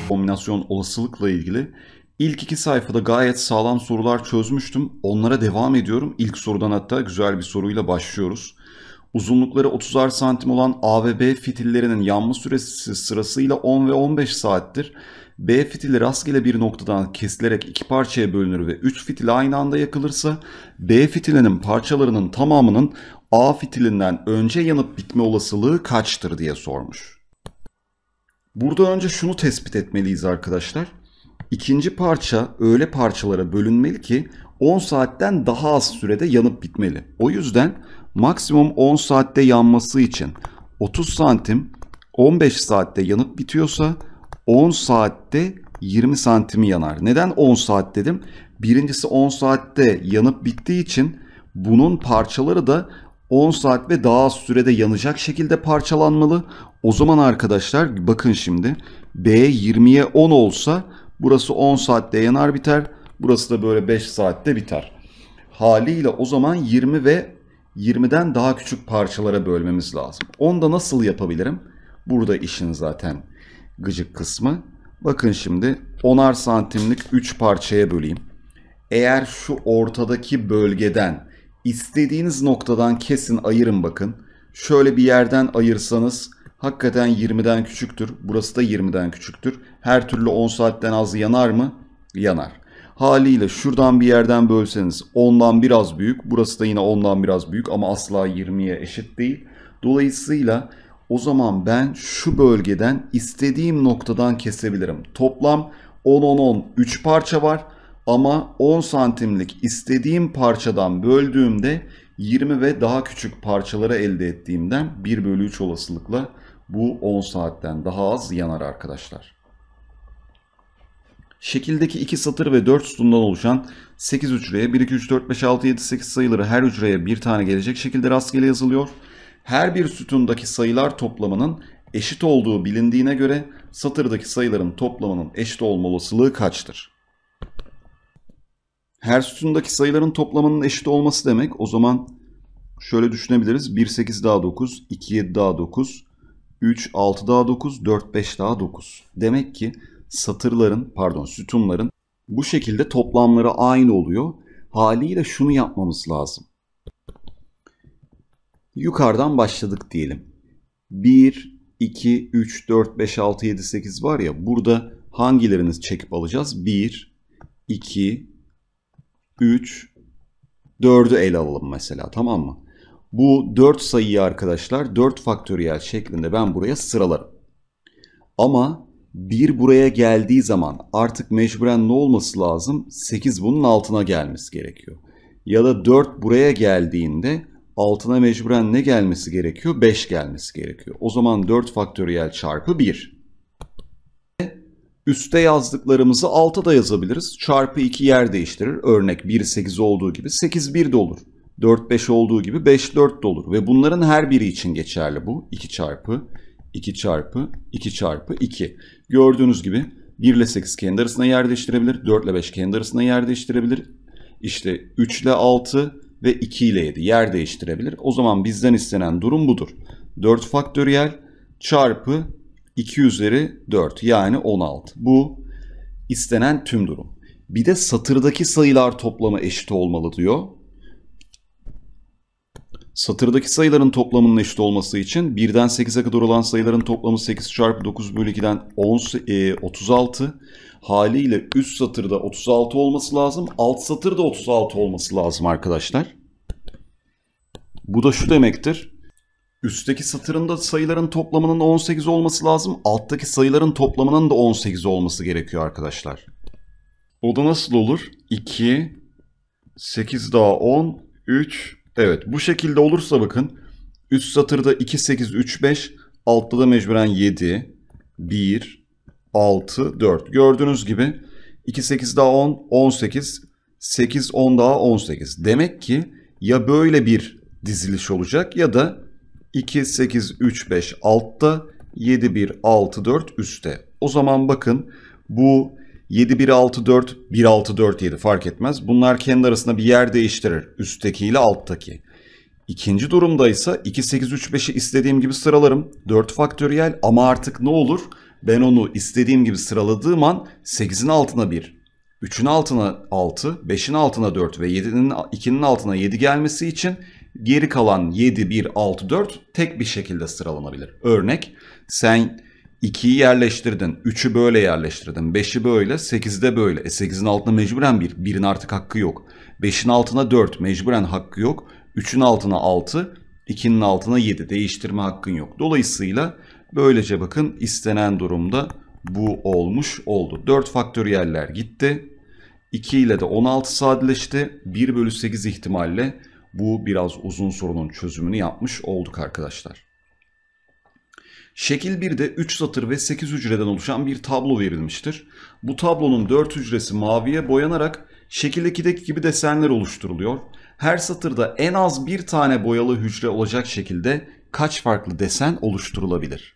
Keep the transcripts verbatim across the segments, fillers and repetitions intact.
kombinasyon olasılıkla ilgili ilk iki sayfada gayet sağlam sorular çözmüştüm. Onlara devam ediyorum. İlk sorudan hatta güzel bir soruyla başlıyoruz. Uzunlukları otuzar santim olan A ve B fitillerinin yanma süresi sırasıyla on ve on beş saattir. B fitili rastgele bir noktadan kesilerek iki parçaya bölünür ve üç fitil aynı anda yakılırsa B fitilinin parçalarının tamamının A fitilinden önce yanıp bitme olasılığı kaçtır diye sormuş. Burada önce şunu tespit etmeliyiz arkadaşlar. İkinci parça öyle parçalara bölünmeli ki on saatten daha az sürede yanıp bitmeli. O yüzden maksimum on saatte yanması için otuz santim on beş saatte yanıp bitiyorsa on saatte yirmi santimi yanar. Neden on saat dedim? Birincisi on saatte yanıp bittiği için bunun parçaları da on saat ve daha az sürede yanacak şekilde parçalanmalı. O zaman arkadaşlar bakın şimdi B yirmiye on olsa burası on saatte yanar biter. Burası da böyle beş saatte biter. Haliyle o zaman yirmi ve yirmiden daha küçük parçalara bölmemiz lazım. Onu da nasıl yapabilirim? Burada işin zaten gıcık kısmı. Bakın şimdi onar santimlik üç parçaya böleyim. Eğer şu ortadaki bölgeden istediğiniz noktadan kesin ayırın bakın. Şöyle bir yerden ayırsanız hakikaten yirmiden küçüktür. Burası da yirmiden küçüktür. Her türlü on saatten az yanar mı? Yanar. Haliyle şuradan bir yerden bölseniz ondan biraz büyük. Burası da yine ondan biraz büyük ama asla yirmiye eşit değil. Dolayısıyla o zaman ben şu bölgeden istediğim noktadan kesebilirim. Toplam on on on üç parça var. Ama on santimlik istediğim parçadan böldüğümde yirmi ve daha küçük parçaları elde ettiğimden bir bölü üç olasılıkla bu on saatten daha az yanar arkadaşlar. Şekildeki iki satır ve dört sütundan oluşan sekiz hücreye bir, iki, üç, dört, beş, altı, yedi, sekiz sayıları her hücreye bir tane gelecek şekilde rastgele yazılıyor. Her bir sütundaki sayılar toplamının eşit olduğu bilindiğine göre satırdaki sayıların toplamının eşit olma olasılığı kaçtır? Her sütundaki sayıların toplamının eşit olması demek. O zaman şöyle düşünebiliriz. bir, sekiz daha dokuz, iki, yedi daha dokuz, üç, altı daha dokuz, dört, beş daha dokuz. Demek ki satırların, pardon sütunların bu şekilde toplamları aynı oluyor. Haliyle şunu yapmamız lazım. Yukarıdan başladık diyelim. bir, iki, üç, dört, beş, altı, yedi, sekiz var ya. Burada hangilerini çekip alacağız? bir, iki, üç, dördü ele alalım mesela, tamam mı? Bu dört sayıyı arkadaşlar dört faktöriyel şeklinde ben buraya sıralarım. Ama bir buraya geldiği zaman artık mecburen ne olması lazım? sekiz bunun altına gelmesi gerekiyor. Ya da dört buraya geldiğinde altına mecburen ne gelmesi gerekiyor? beş gelmesi gerekiyor. O zaman dört faktöriyel çarpı bir. Üste yazdıklarımızı alta da yazabiliriz. Çarpı iki yer değiştirir. Örnek bir, sekiz olduğu gibi sekiz, bir de olur. dört, beş olduğu gibi beş, dört de olur. Ve bunların her biri için geçerli bu. iki çarpı, iki çarpı, iki çarpı iki. Gördüğünüz gibi bir ile sekiz kendi arasında yer değiştirebilir. dört ile beş kendi arasında yer değiştirebilir. İşte üç ile altı ve iki ile yedi yer değiştirebilir. O zaman bizden istenen durum budur. dört faktöriyel çarpı iki üzeri dört yani on altı. Bu istenen tüm durum. Bir de satırdaki sayılar toplamı eşit olmalı diyor. Satırdaki sayıların toplamının eşit olması için birden sekize kadar olan sayıların toplamı sekiz çarpı dokuz bölü ikiden on, e, otuz altı. Haliyle üst satırda otuz altı olması lazım. Alt satırda otuz altı olması lazım arkadaşlar. Bu da şu demektir. Üstteki satırında sayıların toplamının on sekiz olması lazım. Alttaki sayıların toplamının da on sekiz olması gerekiyor arkadaşlar. O da nasıl olur? iki, sekiz daha on, üç. Evet bu şekilde olursa bakın. Üst satırda iki, sekiz, üç, beş. Altta da mecburen yedi, bir, altı, dört. Gördüğünüz gibi iki, sekiz daha on, on sekiz. sekiz, on daha on sekiz. Demek ki ya böyle bir diziliş olacak ya da iki, sekiz, üç, beş altta, yedi, bir, altı, dört üstte. O zaman bakın bu yedi, bir, altı, dört, bir, altı, dört, yedi fark etmez. Bunlar kendi arasında bir yer değiştirir. Üstteki ile alttaki. İkinci durumda ise iki, sekiz, üç, beşi istediğim gibi sıralarım. dört faktöriyel ama artık ne olur? Ben onu istediğim gibi sıraladığım an sekizin altına bir, üçün altına altı, beşin altına dört ve yedinin, ikinin altına yedi gelmesi için geri kalan yedi, bir, altı, dört tek bir şekilde sıralanabilir. Örnek, sen ikiyi yerleştirdin, üçü böyle yerleştirdin, beşi böyle, sekizde böyle. E sekizin altına mecburen bir, birin artık hakkı yok. beşin altına dört, mecburen hakkı yok. üçün altına altı, ikinin altına yedi, değiştirme hakkın yok. Dolayısıyla böylece bakın istenen durumda bu olmuş oldu. dört faktöriyeller gitti. iki ile de on altı sadeleşti. bir bölü sekiz ihtimalle bu biraz uzun sorunun çözümünü yapmış olduk arkadaşlar. Şekil birde üç satır ve sekiz hücreden oluşan bir tablo verilmiştir. Bu tablonun dört hücresi maviye boyanarak şekil ikideki gibi desenler oluşturuluyor. Her satırda en az bir tane boyalı hücre olacak şekilde kaç farklı desen oluşturulabilir?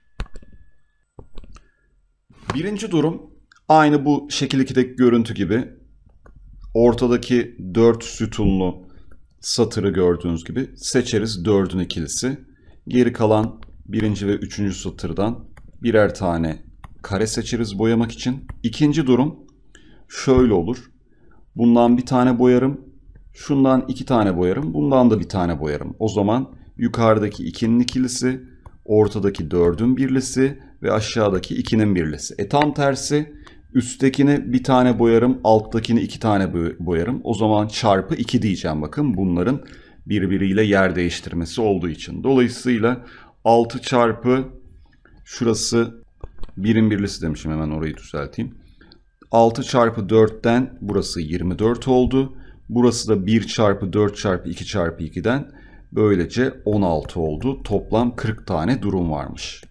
Birinci durum aynı bu şekil ikideki görüntü gibi. Ortadaki dört sütunlu satırı gördüğünüz gibi seçeriz dördün ikilisi. Geri kalan birinci ve üçüncü satırdan birer tane kare seçeriz boyamak için. İkinci durum şöyle olur. Bundan bir tane boyarım. Şundan iki tane boyarım. Bundan da bir tane boyarım. O zaman yukarıdaki ikinin ikilisi, ortadaki dördün birlisi ve aşağıdaki ikinin birlisi. E tam tersi, üsttekini bir tane boyarım, alttakini iki tane boyarım. O zaman çarpı iki diyeceğim bakın bunların birbiriyle yer değiştirmesi olduğu için. Dolayısıyla altı çarpı şurası birin birlisi demişim, hemen orayı düzelteyim. altı çarpı dörtten burası yirmi dört oldu. Burası da bir çarpı dört çarpı iki çarpı ikiden böylece on altı oldu. Toplam kırk tane durum varmış.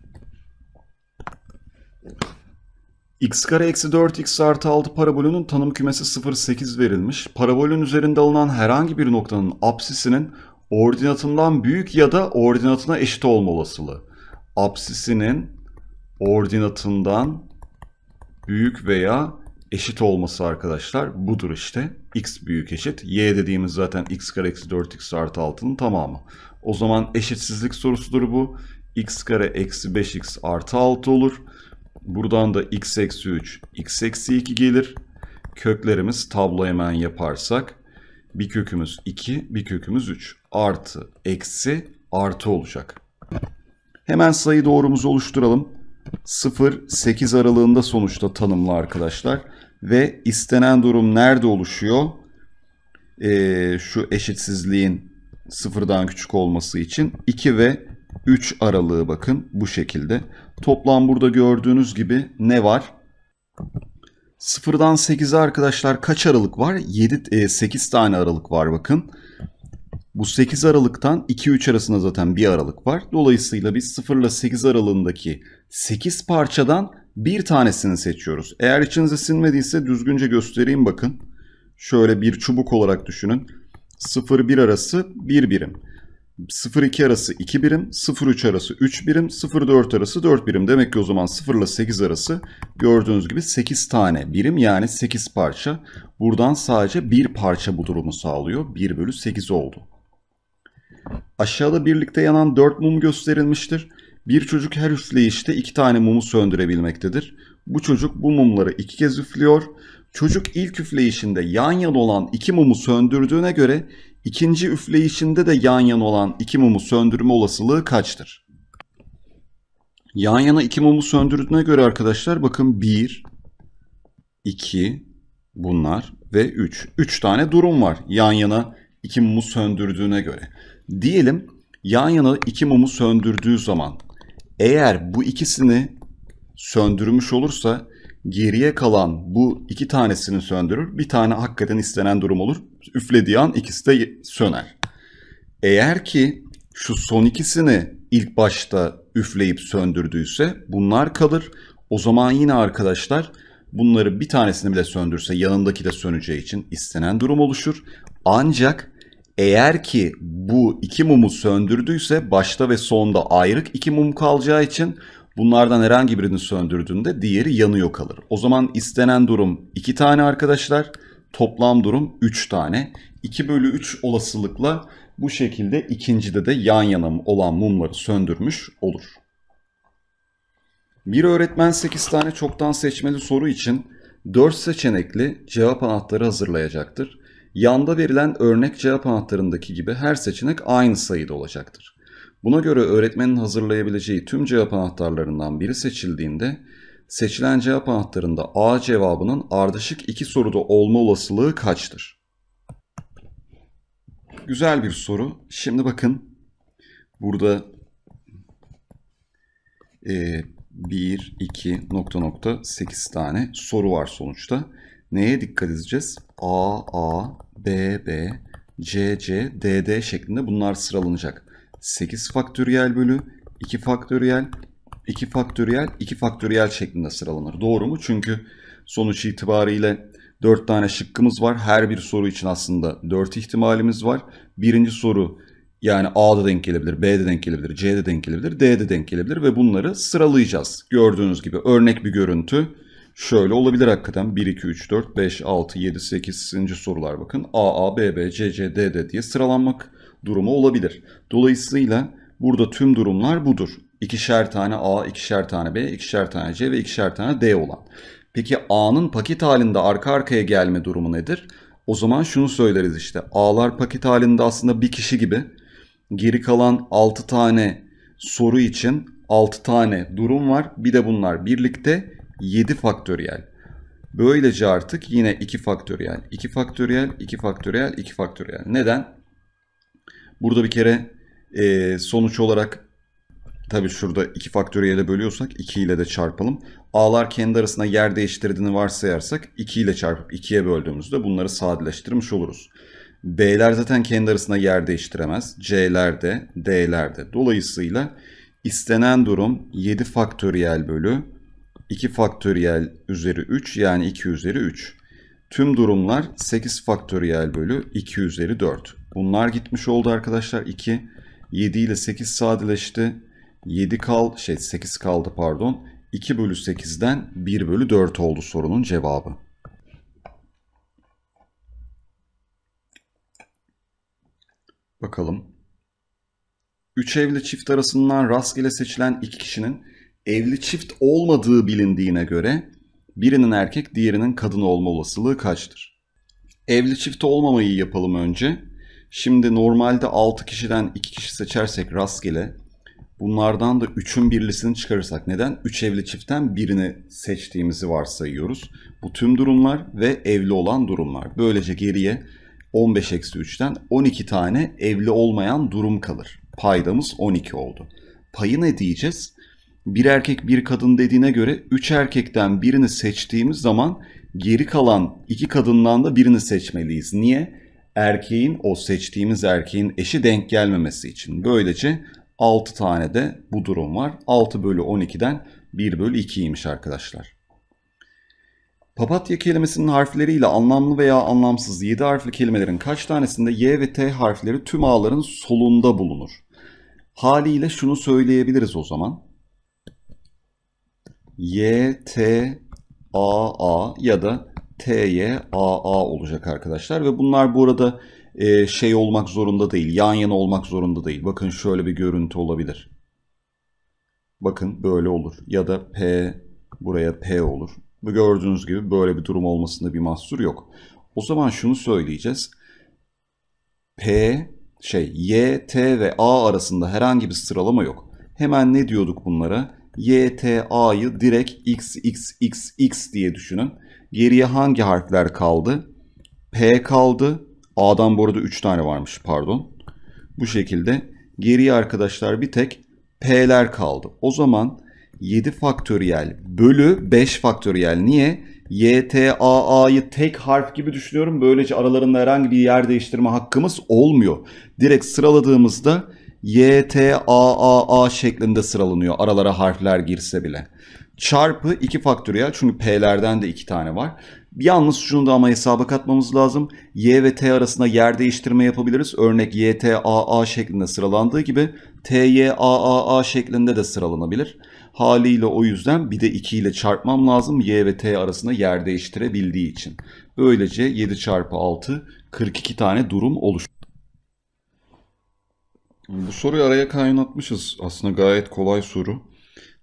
X kare eksi dört x artı altı parabolünün tanım kümesi sıfır sekiz verilmiş. Parabolün üzerinde alınan herhangi bir noktanın apsisinin ordinatından büyük ya da ordinatına eşit olma olasılığı. Apsisinin ordinatından büyük veya eşit olması arkadaşlar budur işte. X büyük eşit. Y dediğimiz zaten x kare eksi dört x artı altının tamamı. O zaman eşitsizlik sorusudur bu. X kare eksi beş x artı altı olur. Buradan da x eksi üç, x eksi iki gelir. Köklerimiz tablo hemen yaparsak bir kökümüz iki, bir kökümüz üç. Artı, eksi, artı olacak. Hemen sayı doğrumuzu oluşturalım. sıfır sekiz aralığında sonuçta tanımlı arkadaşlar. Ve istenen durum nerede oluşuyor? Ee, şu eşitsizliğin sıfırdan küçük olması için iki ve üç aralığı bakın bu şekilde. Toplam burada gördüğünüz gibi ne var? sıfırdan sekize arkadaşlar kaç aralık var? yedi, sekiz tane aralık var bakın. Bu sekiz aralıktan iki üç arasında zaten bir aralık var. Dolayısıyla biz sıfır ile sekiz aralığındaki sekiz parçadan bir tanesini seçiyoruz. Eğer içinize sinmediyse düzgünce göstereyim bakın. Şöyle bir çubuk olarak düşünün. sıfır bir arası bir birim. sıfır iki arası iki birim, sıfır üç arası üç birim, sıfır dört arası dört birim. Demek ki o zaman sıfır ile sekiz arası gördüğünüz gibi sekiz tane birim, yani sekiz parça. Buradan sadece bir parça bu durumu sağlıyor. bir bölü sekiz oldu. Aşağıda birlikte yanan dört mum gösterilmiştir. Bir çocuk her üfleyişte iki tane mumu söndürebilmektedir. Bu çocuk bu mumları iki kez üflüyor. Çocuk ilk üfleyişinde yan yana olan iki mumu söndürdüğüne göre ikinci üfleyişinde de yan yana olan iki mumu söndürme olasılığı kaçtır? Yan yana iki mumu söndürdüğüne göre arkadaşlar bakın bir, iki bunlar ve üç. üç tane durum var yan yana iki mumu söndürdüğüne göre. Diyelim yan yana iki mumu söndürdüğü zaman eğer bu ikisini söndürmüş olursa geriye kalan bu iki tanesini söndürür. Bir tane hakikaten istenen durum olur. Üflediği an ikisi de söner. Eğer ki şu son ikisini ilk başta üfleyip söndürdüyse bunlar kalır. O zaman yine arkadaşlar bunları bir tanesini bile söndürse yanındaki de söneceği için istenen durum oluşur. Ancak eğer ki bu iki mumu söndürdüyse başta ve sonda ayrık iki mum kalacağı için bunlardan herhangi birini söndürdüğünde diğeri yanıyor kalır. O zaman istenen durum iki tane arkadaşlar. Toplam durum üç tane. iki bölü üç olasılıkla bu şekilde ikincide de yan yana olan mumları söndürmüş olur. Bir öğretmen sekiz tane çoktan seçmeli soru için dört seçenekli cevap anahtarı hazırlayacaktır. Yanda verilen örnek cevap anahtarındaki gibi her seçenek aynı sayıda olacaktır. Buna göre öğretmenin hazırlayabileceği tüm cevap anahtarlarından biri seçildiğinde seçilen cevap anahtarında A cevabının ardışık iki soruda olma olasılığı kaçtır? Güzel bir soru. Şimdi bakın burada e, bir, iki, nokta nokta sekiz tane soru var sonuçta. Neye dikkat edeceğiz? A, A, B, B, C, C, D, D şeklinde bunlar sıralanacak. sekiz faktöriyel bölü iki faktöriyel, iki faktöriyel, iki faktöriyel şeklinde sıralanır. Doğru mu? Çünkü sonuç itibariyle dört tane şıkkımız var. Her bir soru için aslında dört ihtimalimiz var. Birinci soru yani A'da denk gelebilir, B'de denk gelebilir, C'de denk gelebilir, D'de denk gelebilir ve bunları sıralayacağız. Gördüğünüz gibi örnek bir görüntü şöyle olabilir hakikaten. bir, iki, üç, dört, beş, altı, yedi, sekizinci sorular bakın. A, A, B, B, C, C, D, D diye sıralanmak durumu olabilir. Dolayısıyla burada tüm durumlar budur. İkişer tane A, ikişer tane B, ikişer tane C ve ikişer tane D olan. Peki A'nın paket halinde arka arkaya gelme durumu nedir? O zaman şunu söyleriz işte. A'lar paket halinde aslında bir kişi gibi. Geri kalan altı tane soru için altı tane durum var. Bir de bunlar birlikte yedi faktöriyel. Böylece artık yine iki faktöriyel, iki faktöriyel, iki faktöriyel, iki faktöriyel. Neden? Burada bir kere e, sonuç olarak tabii şurada iki faktöriyele bölüyorsak iki ile de çarpalım. A'lar kendi arasında yer değiştirdiğini varsayarsak iki ile çarpıp ikiye böldüğümüzde bunları sadeleştirmiş oluruz. B'ler zaten kendi arasında yer değiştiremez. C'ler de, D'ler de. Dolayısıyla istenen durum yedi faktöriyel bölü iki faktöriyel üzeri üç yani iki üzeri üç. Tüm durumlar sekiz faktöriyel bölü iki üzeri dört. Bunlar gitmiş oldu arkadaşlar. iki. yedi ile sekiz sadeleşti. yedi kal, şey sekiz kaldı pardon. iki bölü sekizden bir bölü dört oldu sorunun cevabı. Bakalım. Üç evli çift arasından rastgele seçilen iki kişinin evli çift olmadığı bilindiğine göre birinin erkek diğerinin kadın olma olasılığı kaçtır? Evli çift olmamayı yapalım önce. Şimdi normalde altı kişiden iki kişi seçersek rastgele bunlardan da üçün birlisini çıkarırsak neden? üç evli çiftten birini seçtiğimizi varsayıyoruz. Bu tüm durumlar ve evli olan durumlar. Böylece geriye on beş eksi üçten on iki tane evli olmayan durum kalır. Paydamız on iki oldu. Payı ne diyeceğiz? Bir erkek bir kadın dediğine göre üç erkekten birini seçtiğimiz zaman geri kalan iki kadından da birini seçmeliyiz. Niye? Erkeğin, o seçtiğimiz erkeğin eşi denk gelmemesi için. Böylece altı tane de bu durum var. altı bölü on ikiden bir bölü ikiymiş arkadaşlar. Papatya kelimesinin harfleriyle anlamlı veya anlamsız yedi harfli kelimelerin kaç tanesinde Y ve T harfleri tüm A'ların solunda bulunur? Haliyle şunu söyleyebiliriz o zaman. Y, T, A, A ya da T, Y, A, A olacak arkadaşlar. Ve bunlar bu arada e, şey olmak zorunda değil. Yan yana olmak zorunda değil. Bakın şöyle bir görüntü olabilir. Bakın böyle olur. Ya da P, buraya P olur. Bu gördüğünüz gibi böyle bir durum olmasında bir mahsur yok. O zaman şunu söyleyeceğiz. P, şey Y, T ve A arasında herhangi bir sıralama yok. Hemen ne diyorduk bunlara? Y, T, A'yı direkt X, X, X, X diye düşünün. Geriye hangi harfler kaldı? P kaldı. A'dan bu arada üç tane varmış pardon. Bu şekilde geriye arkadaşlar bir tek P'ler kaldı. O zaman yedi faktöriyel bölü beş faktöriyel. Niye? Y, T, A, A'yı tek harf gibi düşünüyorum. Böylece aralarında herhangi bir yer değiştirme hakkımız olmuyor. Direkt sıraladığımızda Y, T, A, A, A şeklinde sıralanıyor. Aralara harfler girse bile. Çarpı iki faktöriyel. Çünkü P'lerden de iki tane var. Yalnız şunu da ama hesaba katmamız lazım. Y ve T arasında yer değiştirme yapabiliriz. Örnek Y, T, A, A şeklinde sıralandığı gibi T, Y, A, A, A şeklinde de sıralanabilir. Haliyle o yüzden bir de iki ile çarpmam lazım. Y ve T arasında yer değiştirebildiği için. Böylece yedi çarpı altı kırk iki tane durum oluştu. Bu soruyu araya kaynatmışız. Aslında gayet kolay soru.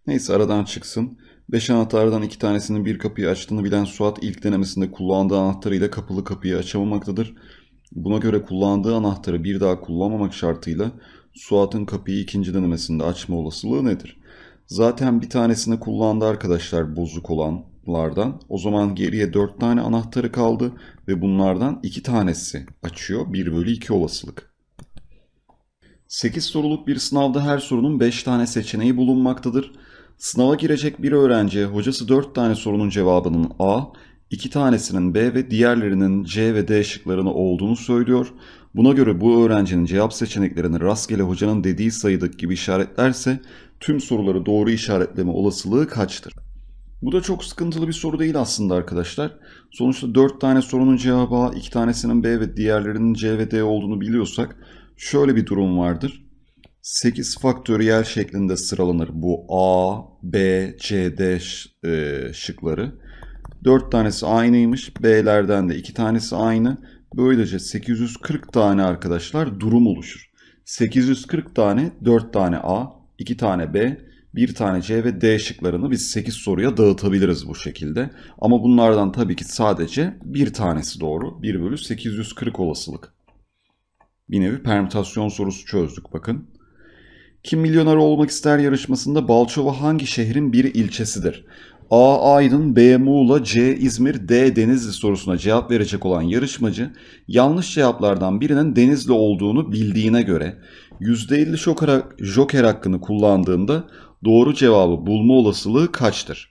Neyse aradan çıksın. beş anahtardan iki tanesinin bir kapıyı açtığını bilen Suat ilk denemesinde kullandığı anahtarıyla kapalı kapıyı açamamaktadır. Buna göre kullandığı anahtarı bir daha kullanmamak şartıyla Suat'ın kapıyı ikinci denemesinde açma olasılığı nedir? Zaten bir tanesini kullandı arkadaşlar bozuk olanlardan. O zaman geriye dört tane anahtarı kaldı ve bunlardan iki tanesi açıyor. bir bölü iki olasılık. sekiz soruluk bir sınavda her sorunun beş tane seçeneği bulunmaktadır. Sınava girecek bir öğrenciye hocası dört tane sorunun cevabının A, iki tanesinin B ve diğerlerinin C ve D şıklarını olduğunu söylüyor. Buna göre bu öğrencinin cevap seçeneklerini rastgele hocanın dediği sayıdaki gibi işaretlerse tüm soruları doğru işaretleme olasılığı kaçtır? Bu da çok sıkıntılı bir soru değil aslında arkadaşlar. Sonuçta dört tane sorunun cevabı A, iki tanesinin B ve diğerlerinin C ve D olduğunu biliyorsak şöyle bir durum vardır. sekiz faktöriyel şeklinde sıralanır bu A, B, C, D şıkları. dört tanesi aynıymış. B'lerden de iki tanesi aynı. Böylece sekiz yüz kırk tane arkadaşlar durum oluşur. sekiz yüz kırk tane, dört tane A, iki tane B, bir tane C ve D şıklarını biz sekiz soruya dağıtabiliriz bu şekilde. Ama bunlardan tabii ki sadece bir tanesi doğru. bir bölü sekiz yüz kırk olasılık. Bir nevi permütasyon sorusu çözdük bakın. Kim Milyoner Olmak İster yarışmasında Balçova hangi şehrin bir ilçesidir? A. Aydın, B. Muğla, C. İzmir, D. Denizli sorusuna cevap verecek olan yarışmacı yanlış cevaplardan birinin Denizli olduğunu bildiğine göre yüzde elli joker hakkını kullandığında doğru cevabı bulma olasılığı kaçtır?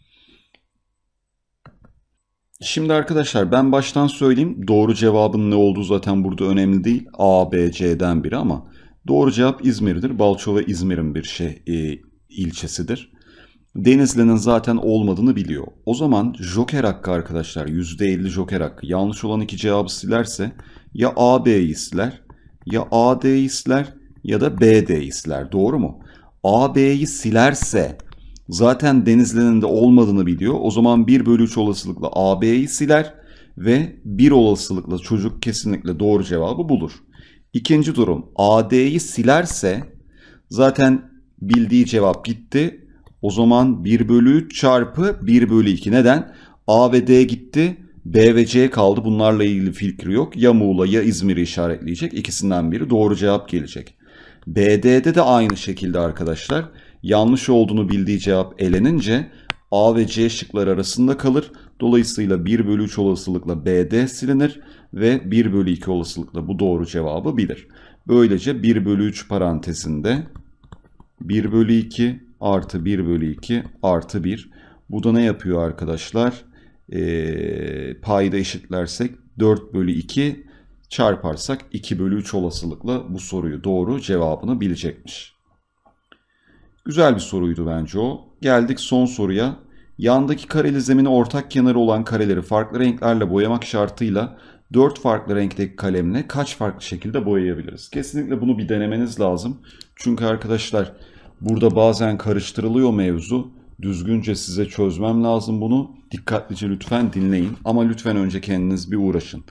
Şimdi arkadaşlar ben baştan söyleyeyim. Doğru cevabın ne olduğu zaten burada önemli değil. A, B, C'den biri ama doğru cevap İzmir'dir. Balçova İzmir'in bir şey e, ilçesidir. Denizli'nin zaten olmadığını biliyor. O zaman joker hakkı arkadaşlar yüzde elli joker hakkı. Yanlış olan iki cevabı silerse ya A, B'yi siler ya A, D'yi siler ya da B, D'yi siler. Doğru mu? A, B'yi silerse zaten Denizli'nin de olmadığını biliyor. O zaman bir bölü üç olasılıkla A, B'yi siler ve bir olasılıkla çocuk kesinlikle doğru cevabı bulur. İkinci durum A, D'yi silerse zaten bildiği cevap gitti. O zaman bir bölü üç çarpı bir bölü iki. Neden? A ve D gitti. B ve C kaldı. Bunlarla ilgili fikri yok. Ya Muğla ya İzmir'i işaretleyecek. İkisinden biri doğru cevap gelecek. B D'de de aynı şekilde arkadaşlar. Yanlış olduğunu bildiği cevap elenince A ve C şıklar arasında kalır. Dolayısıyla bir bölü üç olasılıkla B D silinir ve bir bölü iki olasılıkla bu doğru cevabı bilir. Böylece bir bölü üç parantezinde bir bölü iki artı bir bölü iki artı bir. Bu da ne yapıyor arkadaşlar? Ee, payda eşitlersek dört bölü iki çarparsak iki bölü üç olasılıkla bu soruyu doğru cevabını bilecekmiş. Güzel bir soruydu bence o. Geldik son soruya. Yandaki kareli zemine ortak kenarı olan kareleri farklı renklerle boyamak şartıyla dört farklı renkteki kalemle kaç farklı şekilde boyayabiliriz? Kesinlikle bunu bir denemeniz lazım. Çünkü arkadaşlar burada bazen karıştırılıyor mevzu. Düzgünce size çözmem lazım bunu. Dikkatlice lütfen dinleyin. Ama lütfen önce kendiniz bir uğraşın.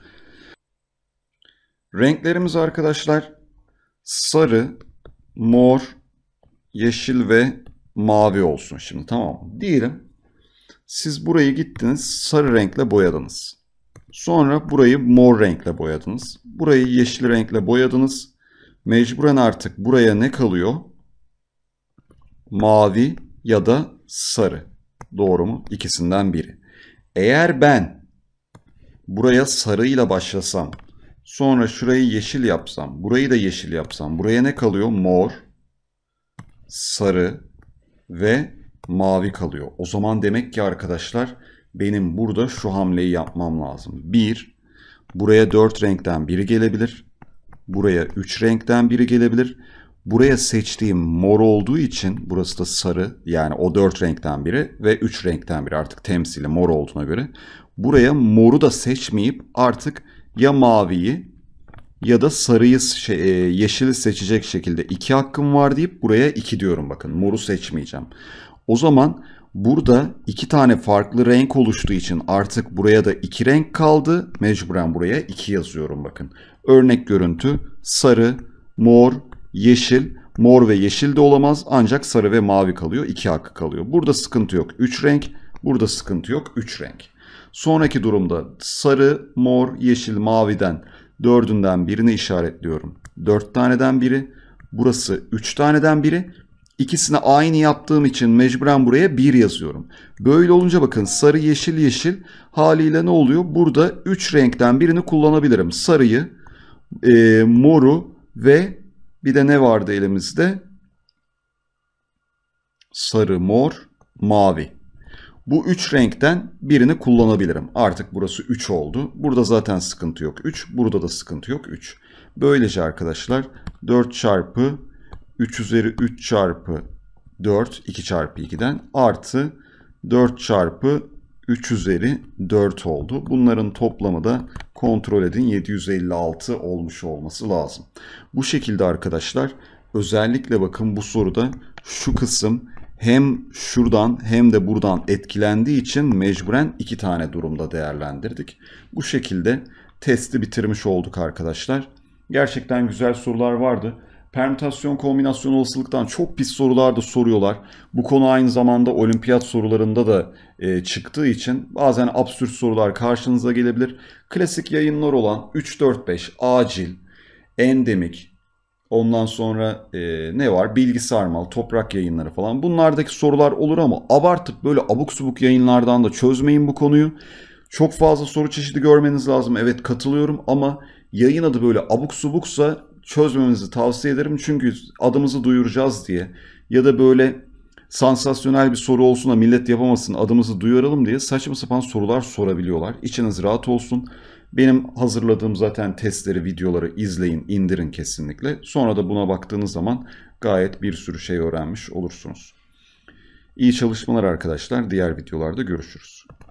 Renklerimiz arkadaşlar sarı, mor, yeşil ve mavi olsun şimdi, tamam mı? Diyelim siz burayı gittiniz sarı renkle boyadınız. Sonra burayı mor renkle boyadınız. Burayı yeşil renkle boyadınız. Mecburen artık buraya ne kalıyor? Mavi ya da sarı. Doğru mu? İkisinden biri. Eğer ben buraya sarıyla başlasam, sonra şurayı yeşil yapsam, burayı da yeşil yapsam, buraya ne kalıyor? Mor, sarı ve mavi kalıyor. O zaman demek ki arkadaşlar benim burada şu hamleyi yapmam lazım. bir. Buraya dört renkten biri gelebilir. Buraya üç renkten biri gelebilir. Buraya seçtiğim mor olduğu için burası da sarı, yani o dört renkten biri ve üç renkten biri, artık temsili mor olduğuna göre. Buraya moru da seçmeyip artık ya maviyi ya da sarıyı şey, yeşili seçecek şekilde iki hakkım var deyip buraya iki diyorum, bakın moru seçmeyeceğim. O zaman burada iki tane farklı renk oluştuğu için artık buraya da iki renk kaldı. Mecburen buraya iki yazıyorum bakın. Örnek görüntü sarı, mor, yeşil. Mor ve yeşil de olamaz ancak sarı ve mavi kalıyor. iki hakkı kalıyor. Burada sıkıntı yok. üç renk. Burada sıkıntı yok. üç renk. Sonraki durumda sarı, mor, yeşil, maviden dördünden birini işaretliyorum. dört taneden biri. Burası üç taneden biri. İkisini aynı yaptığım için mecburen buraya bir yazıyorum. Böyle olunca bakın sarı, yeşil, yeşil haliyle ne oluyor? Burada üç renkten birini kullanabilirim. Sarıyı, e, moru ve bir de ne vardı elimizde? Sarı, mor, mavi. Bu üç renkten birini kullanabilirim. Artık burası üç oldu. Burada zaten sıkıntı yok. üç. Burada da sıkıntı yok. üç. Böylece arkadaşlar dört çarpı üç üzeri üç çarpı dört, iki çarpı ikiden artı dört çarpı üç üzeri dört oldu. Bunların toplamı da kontrol edin yedi yüz elli altı olmuş olması lazım. Bu şekilde arkadaşlar özellikle bakın bu soruda şu kısım hem şuradan hem de buradan etkilendiği için mecburen iki tane durumda değerlendirdik. Bu şekilde testi bitirmiş olduk arkadaşlar. Gerçekten güzel sorular vardı. Permütasyon kombinasyon olasılıktan çok pis sorular da soruyorlar. Bu konu aynı zamanda olimpiyat sorularında da e, çıktığı için bazen absürt sorular karşınıza gelebilir. Klasik yayınlar olan üç dört beş, acil, endemik, ondan sonra e, ne var? Bilgi sarmal, toprak yayınları falan. Bunlardaki sorular olur ama abartıp böyle abuk subuk yayınlardan da çözmeyin bu konuyu. Çok fazla soru çeşidi görmeniz lazım. Evet katılıyorum ama yayın adı böyle abuk subuksa çözmemizi tavsiye ederim. Çünkü adımızı duyuracağız diye ya da böyle sansasyonel bir soru olsun da millet yapamasın adımızı duyuralım diye saçma sapan sorular sorabiliyorlar. İçiniz rahat olsun. Benim hazırladığım zaten testleri, videoları izleyin, indirin kesinlikle. Sonra da buna baktığınız zaman gayet bir sürü şey öğrenmiş olursunuz. İyi çalışmalar arkadaşlar. Diğer videolarda görüşürüz.